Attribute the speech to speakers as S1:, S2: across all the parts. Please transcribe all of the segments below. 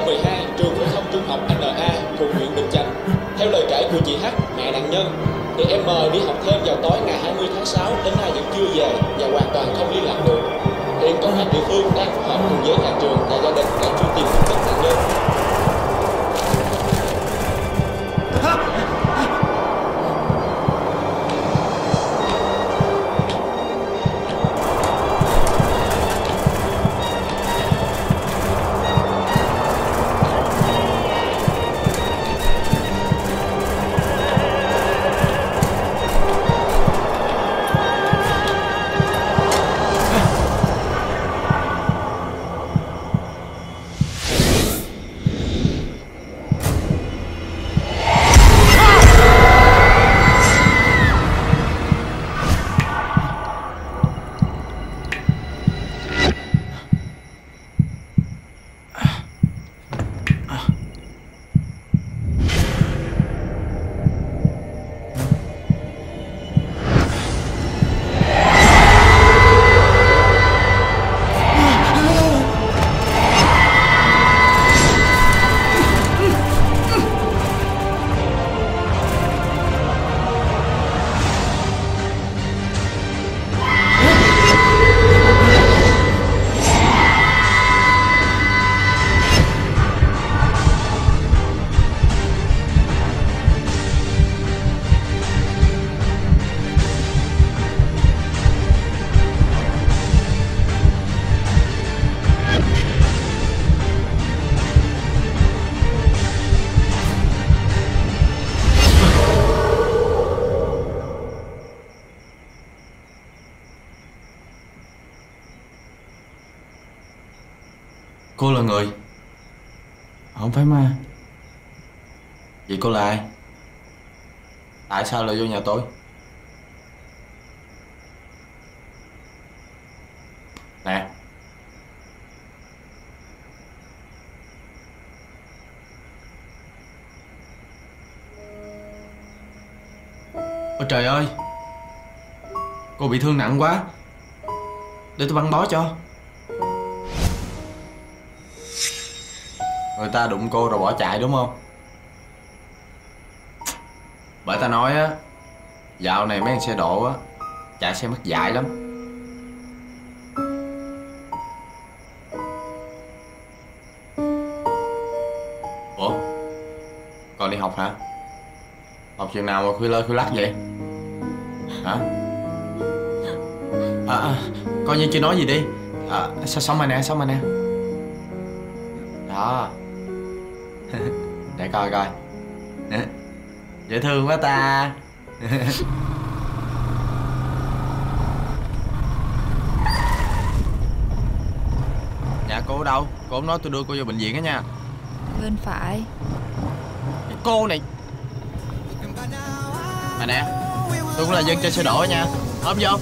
S1: 12, trường phổ thông trung học NA thuộc huyện Bình Chánh. Theo lời kể của chị H, mẹ nạn nhân, thì em M đi học thêm vào tối ngày 20 tháng 6 đến nay vẫn chưa về và hoàn toàn không liên lạc được. Hiện công an địa phương đang phối hợp cùng với nhà trường và gia đình để truy tìm tung tích nạn nhân.
S2: Cô là người? Không phải ma. Vậy cô là ai? Tại sao lại vô nhà tôi? Nè. Ôi trời ơi, cô bị thương nặng quá. Để tôi băng bó cho. Người ta đụng cô rồi bỏ chạy đúng không? Bởi ta nói á, dạo này mấy anh xe độ á chạy xe mất dạy lắm. Ủa, còn đi học hả? Học trường nào mà khuya lơ khuya lắc vậy? Hả? Coi như chưa nói gì đi. Sống rồi nè, sống rồi nè. Đó. Để coi coi. Dễ thương quá ta. Nhà cô ở đâu? Cô không nói tôi đưa cô vô bệnh viện á nha.
S3: Bên phải.
S2: Cái cô này. Mà nè, tôi cũng là dân chơi xe đổ nha. Ôm vô.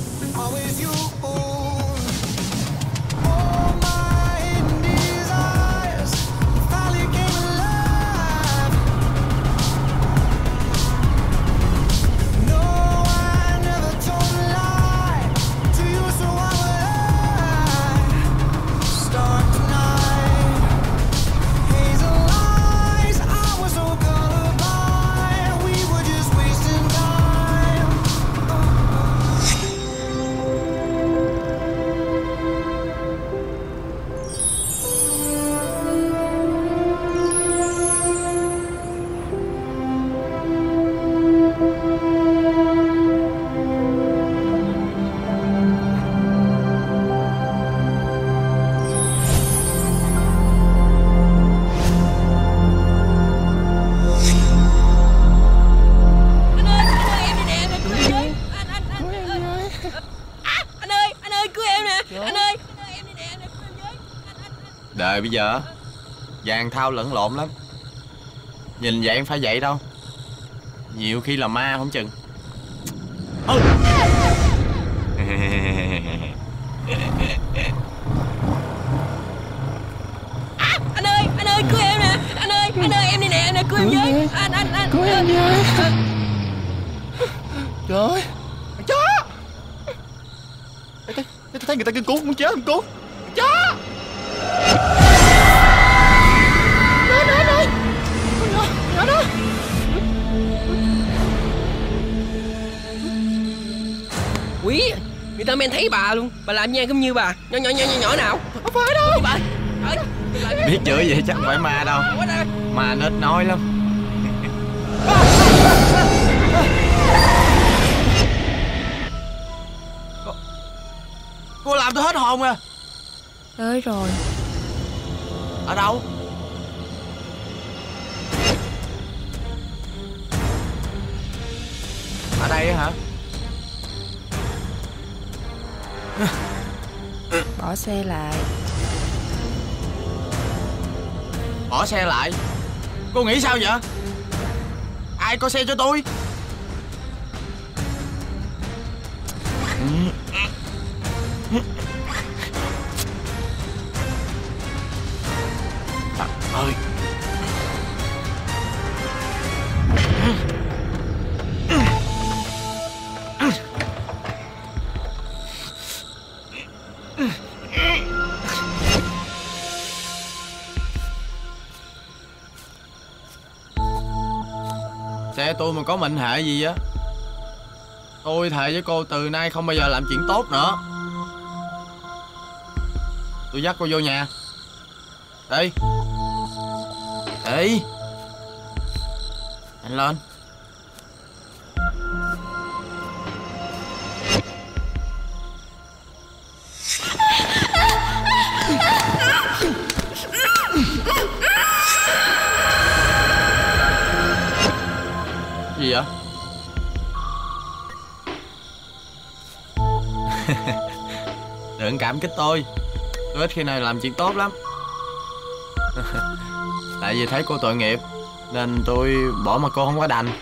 S2: Đời bây giờ vàng thao lẫn lộn lắm. Nhìn vậy em phải vậy đâu. Nhiều khi là ma không chừng.
S4: Anh ơi cứu em nè. Anh ơi em đi nè, em nè, cứu em với. Anh
S5: cứu em với. Trời ơi, con chó. Thấy người ta kêu cứu, con chó, con cứu chó.
S4: thợ men thấy bà luôn. Bà làm nha cũng như bà. Nhỏ nào.
S5: Không phải đâu.
S4: Bà.
S2: Biết chửi vậy chắc không phải ma đâu. Ma nó ít nói lắm. Cô làm tôi hết hồn à.
S3: Tới rồi.
S2: Ở đâu? Ở đây hả?
S3: Bỏ xe lại.
S2: Bỏ xe lại? Cô nghĩ sao vậy? Ai có xe cho tôi? Trời ơi. Xe tôi mà có mệnh hệ gì á, tôi thề với cô từ nay không bao giờ làm chuyện tốt nữa. Tôi dắt cô vô nhà. Đi. Đi. Nhanh lên. Gì vậy? Đừng cảm kích tôi ít khi nào làm chuyện tốt lắm. Tại vì thấy cô tội nghiệp nên tôi bỏ mà cô không có đành.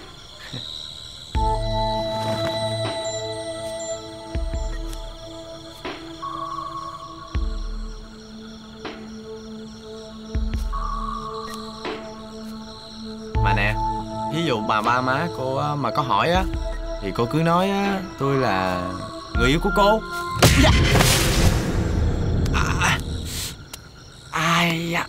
S2: Mà nè, ví dụ bà ba má cô á, mà có hỏi á thì cô cứ nói á, tôi là người yêu của cô. Ai da.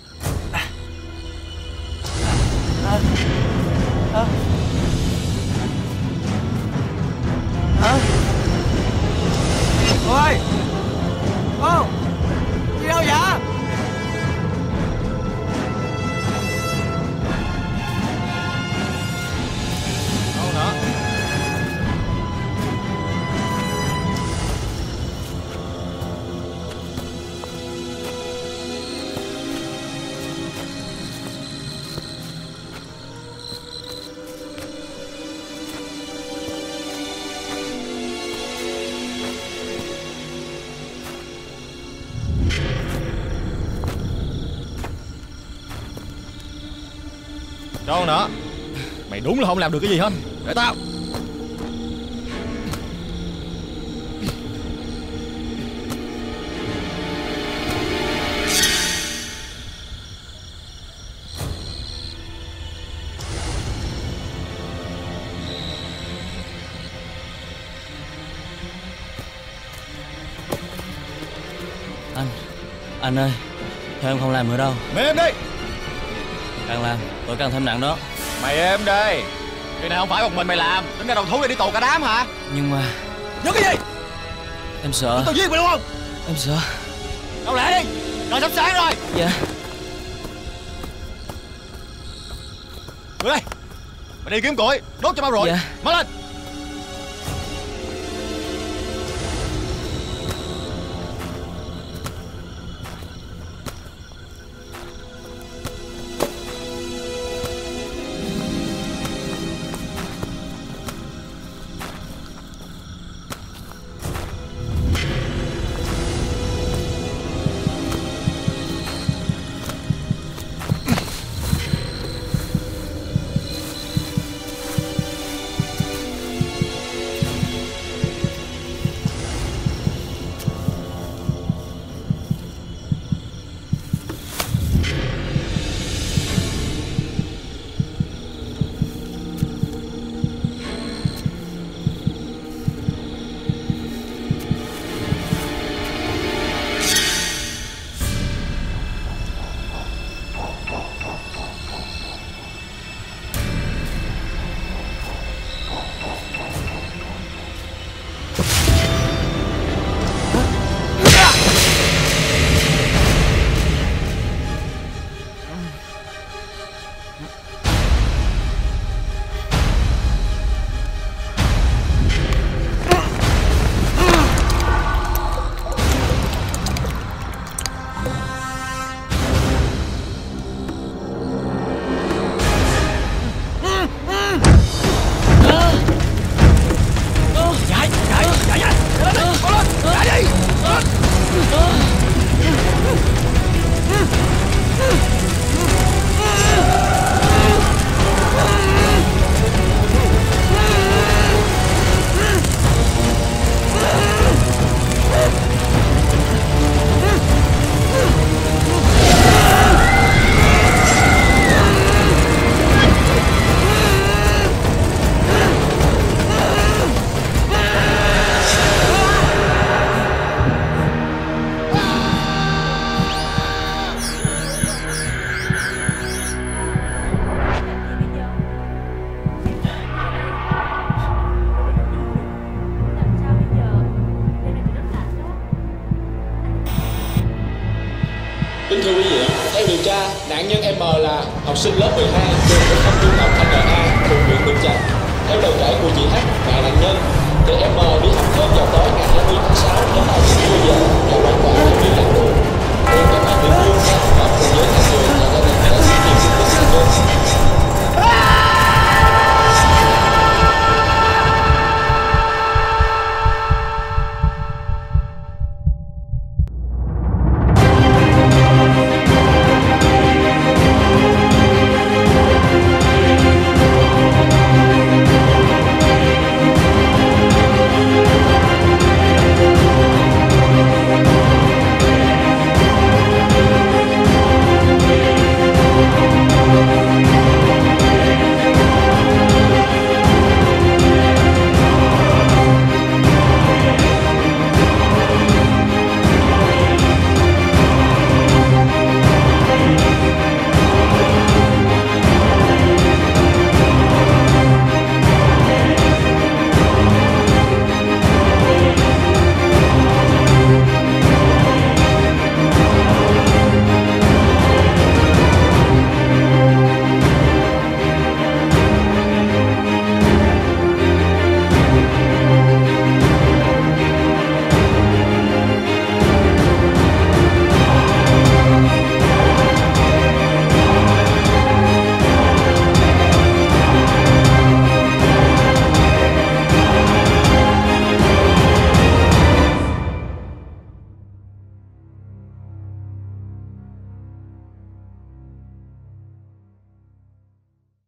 S2: Ôi. Ô. Đi đâu vậy?
S5: Đâu nữa? Đâu nữa? Mày đúng là không làm được cái gì hết. Để tao.
S6: Anh ơi, thôi em không làm nữa đâu.
S5: Mày em đi.
S6: Càng làm tôi càng thêm nặng đó.
S5: Mày em đây. Chuyện này không phải một mình mày làm. Tính ra đầu thú để đi tù cả đám hả?
S6: Nhưng mà
S5: Nhớ cái gì?
S6: em sợ.
S5: Tao giết mày đúng không?
S6: Em sợ.
S5: Đâu lẹ đi. Trời sắp sáng rồi.
S6: Dạ.
S5: Đưa đây. Mày đi kiếm củi đốt cho bao rồi.
S6: Dạ.
S5: Mau lên.
S1: Nạn nhân M là học sinh lớp 12 trường phổ thông trung học NA thuộc huyện Bình Chánh. Theo lời kể của chị H, mẹ nạn nhân, thì M đi học thêm vào tối ngày 20 tháng 6 đến nay chưa về và hoàn toàn không liên lạc được. Hiện công an địa phương đang phối hợp cùng với